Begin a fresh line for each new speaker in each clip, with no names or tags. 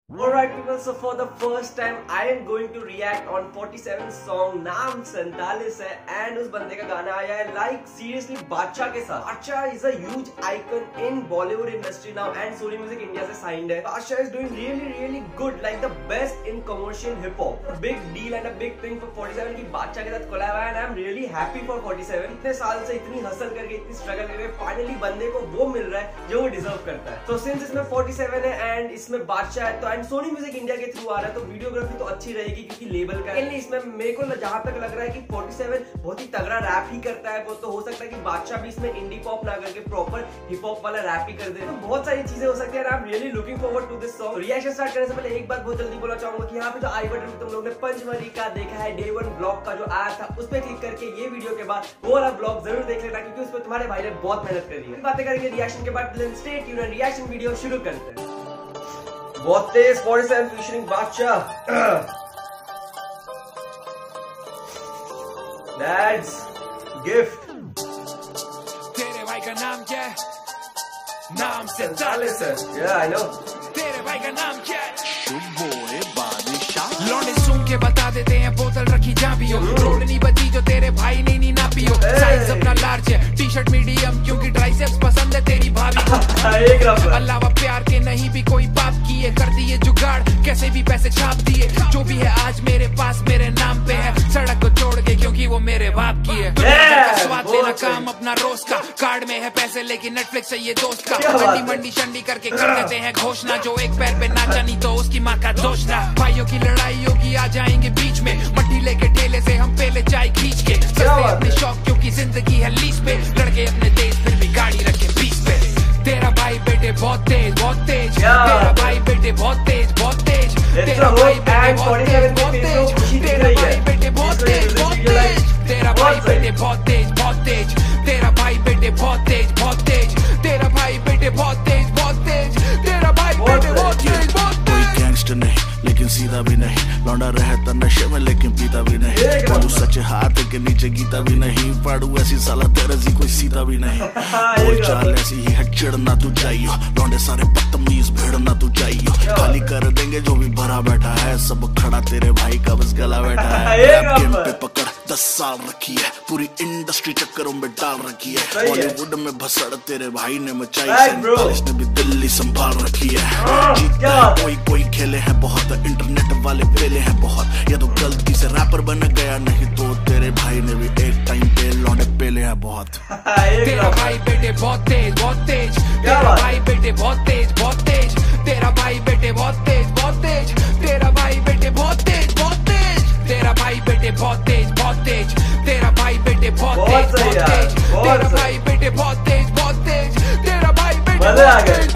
Alright people, so for the first time I am going to react on 47 song नाम 47 है and उस बंदे का गाना आया है like seriously बादशाह के साथ। बादशाह is a huge icon in Bollywood industry now and Sony Music India से signed है। बादशाह is doing really good, like the best in commercial hip hop। Big deal and a big thing for 47 की बादशाह के साथ collab है and I'm really happy for 47। इतने साल से इतनी हसल करके इतनी स्ट्रगल करके फाइनली बंदे को वो मिल रहा है जो वो डिजर्व करता है। तो सिंस इसमें 47 है एंड इसमें बादशाह है तो सोनी म्यूजिक इंडिया के थ्रू आ रहा है तो वीडियोग्राफी तो अच्छी रहेगी क्योंकि लेबल का है। इसमें मेरे को जहां तक लग रहा है कि 47 बहुत ही तगड़ा रैप ही करता है। वो तो हो सकता है कि बादशाह भी इसमें इंडी पॉप ना करके प्रॉपर हिप हॉप वाला रैप ही कर दे। तो बहुत सारी चीजें हो सकती है। I am really looking forward to this song. Reaction start करने से पहले एक बात बहुत जल्दी बोलना चाहूंगा कि यहाँ पे जो आई बटन में तुम लोग ने पंचमरी का देखा है डे 1 ब्लॉग का जो आया था उस पर क्लिक करके ये वीडियो के बाद वो वाला ब्लॉग जरूर देख लेना क्योंकि उस पर तुम्हारे भाई ने बहुत मेहनत करी है। बातें करेंगे रिएक्शन के बाद। स्टे ट्यून्ड, रिएक्शन वीडियो शुरू करते हैं। बहुत तेज 47 फीचरिंग बादशाह। That's gift।
तेरे भाई का नाम क्या है? नाम 47 है।
Yeah, I know।
तेरे भाई का नाम क्या है? शुभोए बादशाह। लौंडे सूंघ के बता देते हैं बोतल रखी जहाँ भी हो। रोड नहीं बची जो तेरे भाई ने नहीं ना पियो। साइज अपना लार्ज है, टी शर्ट मीडियम क्योंकि ट्राइसेप्स पसंद है तेरी भाभी को। अल्लाह प्यार के नहीं भी कोई बाप किए, कर दिए जुगाड़ कैसे भी पैसे छाप दिए। जो भी है आज मेरे पास मेरे नाम पे है, सड़क को छोड़ के क्योंकि वो मेरे बाप की है। स्वाद लेना काम अपना रोज का, कार्ड में है पैसे लेकिन नेटफ्लिक्स है ये दोस्त का। मंडी शंडी करके कर देते हैं घोषणा, जो एक पैर पे नाचा नहीं तो उसकी माँ का दोष ना। भाइयों की लड़ाई होगी आ जाएंगे बीच में, मट्टी लेके ठेले से हम पहले चाय खींच के। सस्ते अपने शौक क्योंकि जिंदगी है लीज पे, लड़के अपने तेज फिर भी गाड़ी रखे 20 पे। तेरा भाई बेटे बहुत तेज तेरा भाई बेटे बहुत तेज तेरा भाई बेटे बहुत तेज तेरा भाई बेटे बहुत तेज तेरा भाई बेटे बहुत तेज तेरा भाई बेटे बहुत तेज तेरा भाई बेटे बहुत तेज तेरा भाई बेटे बहुत तेज।
कोई गैंगस्टर नहीं लेकिन सीधा भी नहीं, लौंडा रहता नशे में लेकिन पीता भी नहीं। पाड़ू सच्चे हाथ के नीचे गीता भी नहीं, पाड़ू ऐसी साला तेरजी कोई सीता भी नहीं। कोई चाल ऐसी ही है चिढ़ना तू चाहिए, लौंडे सारे बदतमीज भिड़ना तू चाहिए। खाली कर देंगे जो भी भरा बैठा है, सब खड़ा तेरे भाई का बस गला बैठा है। गेम पे पकड़ 10 साल रखी है, पूरी इंडस्ट्री चक्करों में डाल रखी है। बॉलीवुड में भसड़ तेरे भाई ने मचाई, इसने भी दिल्ली संभाल रखी है। जीतता है कोई खेले हैं बहुत, इंटरनेट वाले पेले हैं बहुत। ये तो गलती से रैपर बन गया, नहीं तो तेरे भाई ने भी एक टाइम पे लौंडे पेले हैं बहुत।
तेरा भाई बेटे बहुत तेज तेरा भाई बेटे बहुत तेज तेरा भाई बेटे बहुत तेज तेरा भाई बेटे बहुत तेज तेरा भाई बेटे बहुत तेज तेरा भाई बेटे बहुत तेज तेरा भाई बेटे बहुत तेज तेरा भाई बेटे बहुत तेज।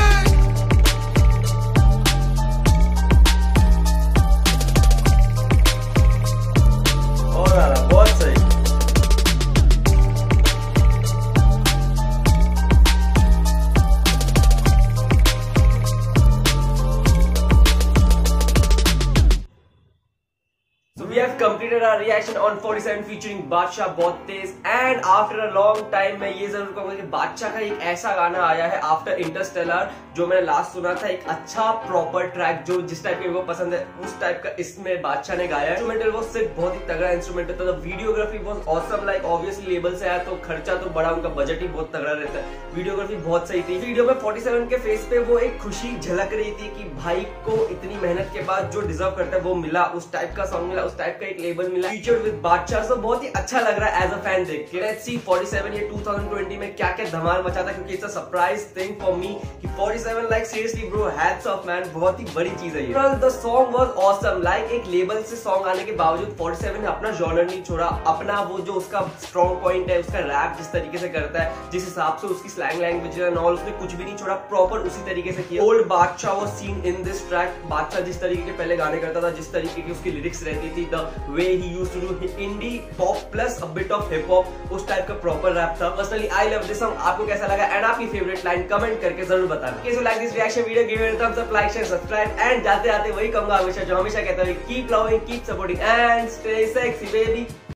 बहुत सही। So we have completed our reaction on 47 featuring Badshah बहुत तेज and after a long time मैं ये जरूर कहूंगा कि बादशाह का एक ऐसा गाना आया है आफ्टर इंटरस्टेलर जो मैंने लास्ट सुना था, एक अच्छा प्रॉपर ट्रैक जो जिस टाइप के वो पसंद है उस टाइप का इसमें बादशाह ने गाया है। इंस्ट्रूमेंटल वो सिर्फ बहुत ही तगड़ा इंस्ट्रूमेंटल था। वीडियोग्राफी बहुत ऑसम, लाइक ऑब्वियसली लेबल से आया तो खर्चा तो बड़ा, उनका बजट ही बहुत तगड़ा रहता है। वीडियोग्राफी बहुत सही थी। वीडियो में 47 के फेस पे वो एक खुशी झलक रही थी कि भाई को इतनी मेहनत के बाद जो डिजर्व करता है वो मिला, उस टाइप का सॉन्ग मिला, उस टाइप का एक लेबल मिला फीचर्ड विद बादशाह। तो बहुत ही अच्छा लग रहा है एज अ फैन देख के। लेट्स सी 47 ये 2020 में क्या क्या धमाल मचाता है क्योंकि it's a surprise thing for me कि 47 like seriously bro hats off man, बहुत ही बड़ी चीज है ये। The song was awesome, like एक लेबल से सॉन्ग आने के बावजूद 47 ने अपना जॉनर नहीं छोड़ा, अपना वो जो उसका स्ट्रॉन्ग पॉइंट है उसका रैप जिस तरीके से करता है, जिस हिसाब से उसकी स्लैंग लैंग्वेज एंड ऑल, उसने कुछ भी नहीं छोड़ा, प्रॉपर उसी तरीके से किया। Old Badshah was seen in this track. Badshah जिस तरीके के पहले गाने करता था, जिस तरीके की उसकी लिरिक्स रहती थी, the way he used to do indie pop plus a bit of hip hop, उस टाइप का प्रॉपर रैप था। Personally I love this song. आपको कैसा लगा एंड आपकी फेवरेट लाइन कमेंट करके जरूर बताना। कैसे like this reaction video, give it a thumbs up, like share subscribe and जाते जाते वही कहूंगा हमेशा जो हमेशा कहता हूं, keep loving, keep supporting and stay sexy baby.